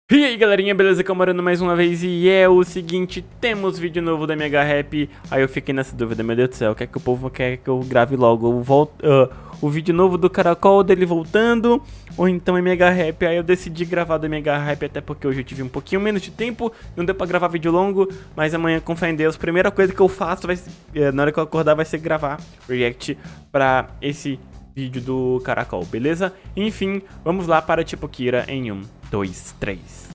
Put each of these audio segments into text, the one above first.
E aí galerinha, beleza? Camarando mais uma vez e é o seguinte, temos vídeo novo da Mega Rap. Aí eu fiquei nessa dúvida, meu Deus do céu, o que é que o povo quer que eu grave logo? O vídeo novo do Caracol, dele voltando, ou então é Mega Rap? Aí eu decidi gravar da Mega Rap, até porque hoje eu tive um pouquinho menos de tempo, não deu pra gravar vídeo longo, mas amanhã, com fé em Deus, a primeira coisa que eu faço, na hora que eu acordar, vai ser gravar react pra esse vídeo do Caracol, beleza? Enfim, vamos lá para Tipo Kira em 1, 2, 3.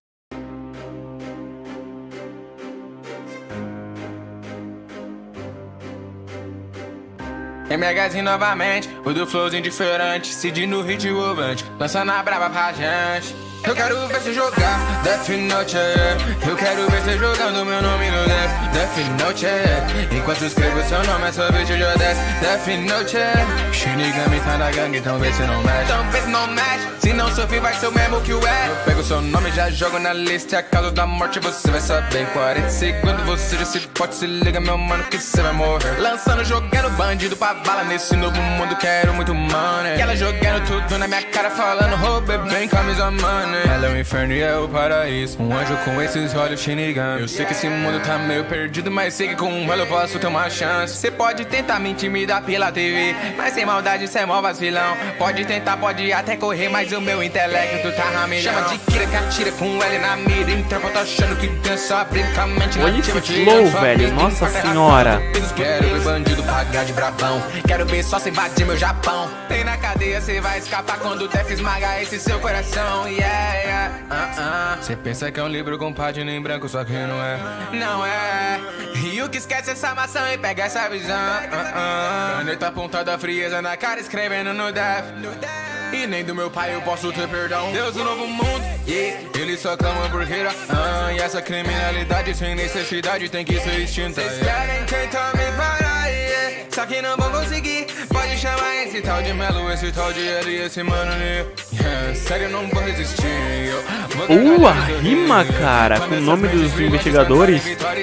MHzinho novamente, o do flowzinho diferente, Cid no hit ovante, lançando a braba pra gente. Eu quero ver você jogar Death Note, eu quero ver você jogando meu nome no Death Note. Enquanto escrevo seu nome, essa vez eu já desce Death Note. Shinigami tá na gangue, então vê se não mexe. Então vê se não mexe, se não sofrer vai ser o mesmo que o é. Eu pego seu nome e já jogo na lista, a causa da morte você vai saber. Em 40 segundos você já se pode, se liga meu mano que você vai morrer. Lançando, jogando bandido pra bala, nesse novo mundo quero muito money. E ela jogando tudo na minha cara, falando roubei bem camisa money. Ela é o inferno e é o paraíso, um anjo com esses olhos Shinigami. Eu sei que esse mundo tá meio perdido, mas sei que com ela eu posso ter uma chance. Cê pode tentar me intimidar pela TV, mas sem maldade cê é mó vacilão. Pode tentar, pode até correr, mas o meu intelecto tá ramilhão. Chama de Kira que atira com L na mira, então tô achando que dança brincamente. Olha esse flow, velho, nossa senhora. Quero ver bandido pagar de brabão, quero ver só cê invadir meu Japão. Tem na cadeia, cê vai escapar quando o Def esmagar esse seu coração, yeah. Cê pensa que é um livro com página em branco, só que não é. Não é. E o que esquece essa maçã e pega essa visão. Caneta apontada, frieza na cara, escrevendo no Def. E nem do meu pai eu posso ter perdão. Deus do novo mundo, yeah. Ele só clama por hira. E essa criminalidade sem necessidade tem que ser extinta. Vocês querem tentar me parar, yeah. Só que não vão conseguir. Pode chamar esse tal de Melo, esse tal de L, esse mano ali, yeah. Sério, eu não vou resistir. A rima, cara, com o nome dos investigadores.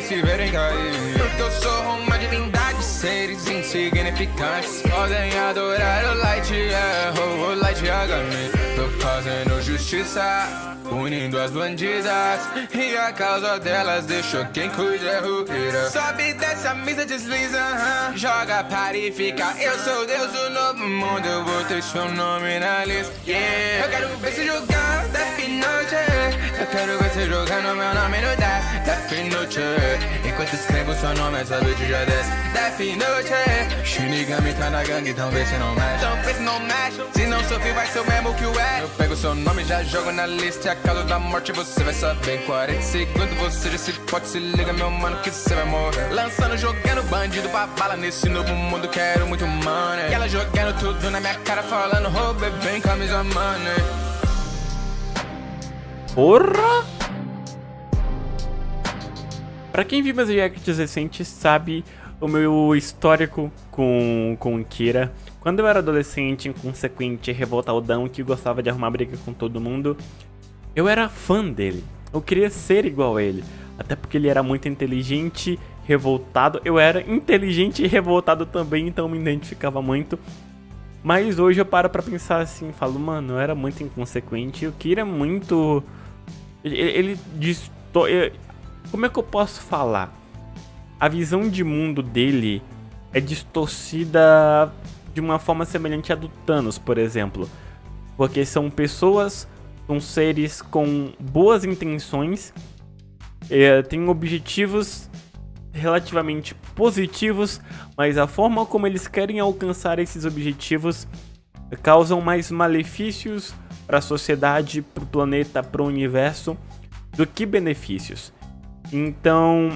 Porque eu sou uma divindade, seres insignificantes podem adorar o Light, o Light Yagami. Tô fazendo justiça, unindo as bandidas, e a causa delas deixou quem cuida é o Kira. Sobe dessa mesa, desliza, joga, para e fica. Eu sou Deus do novo mundo, eu vou ter seu nome na lista, yeah. Eu quero ver você jogar Death Note, eu quero ver você jogando meu nome no Death Note. Enquanto escrevo seu nome, essa vez já desce Death Note. Shinigami tá na gangue, então vê se não mexe. Então vê se não mexe, se não sofrer vai ser o mesmo que o é. Eu pego seu nome e já jogo na lista, a causa da morte você vai saber. Em 40 segundos você já se pode, se liga meu mano que você vai morrer. Lançando, jogando bandido pra bala, nesse novo mundo quero muito money. E ela jogando tudo na minha cara, falando roubei bem camisa money. Porra! Pra quem viu meus reacts recentes sabe o meu histórico com Kira. Quando eu era adolescente, inconsequente, revoltadão, que gostava de arrumar briga com todo mundo, eu era fã dele. Eu queria ser igual a ele. Até porque ele era muito inteligente, revoltado. Eu era inteligente e revoltado também, então me identificava muito. Mas hoje eu paro pra pensar assim, falo, mano, eu era muito inconsequente. O Kira é muito... Ele como é que eu posso falar? A visão de mundo dele é distorcida de uma forma semelhante à do Thanos, por exemplo. Porque são pessoas, são seres com boas intenções, têm objetivos relativamente positivos, mas a forma como eles querem alcançar esses objetivos causam mais malefícios para a sociedade, para o planeta, para o universo, do que benefícios. Então,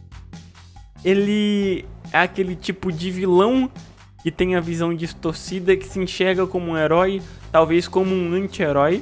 ele é aquele tipo de vilão que tem a visão distorcida, que se enxerga como um herói, talvez como um anti-herói,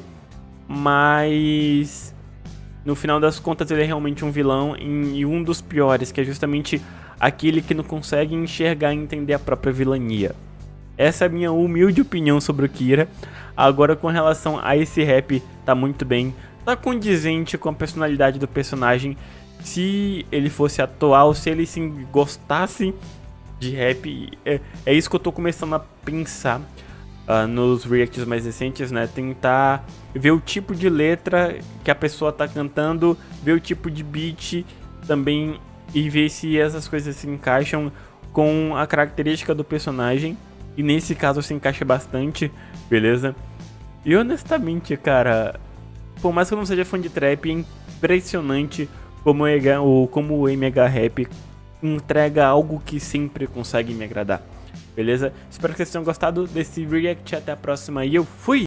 mas no final das contas ele é realmente um vilão e um dos piores, que é justamente aquele que não consegue enxergar e entender a própria vilania. Essa é a minha humilde opinião sobre o Kira. Agora, com relação a esse rap, tá muito bem, tá condizente com a personalidade do personagem. Se ele fosse atual, se ele gostasse de rap, é isso que eu tô começando a pensar. nos reacts mais recentes, né? Tentar ver o tipo de letra que a pessoa tá cantando, ver o tipo de beat também e ver se essas coisas se encaixam com a característica do personagem. E nesse caso se encaixa bastante, beleza? E honestamente, cara, por mais que eu não seja fã de trap, é impressionante como o MH Rap entrega algo que sempre consegue me agradar. Beleza? Espero que vocês tenham gostado desse react. Até a próxima e eu fui!